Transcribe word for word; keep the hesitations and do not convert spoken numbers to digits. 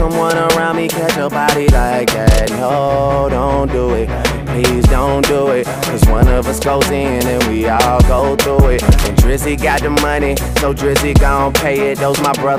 Someone around me catch a body like that. No, don't do it. Please don't do it. Cause one of us goes in and we all go through it. And Drizzy got the money, so Drizzy gon' pay it. Those my brothers.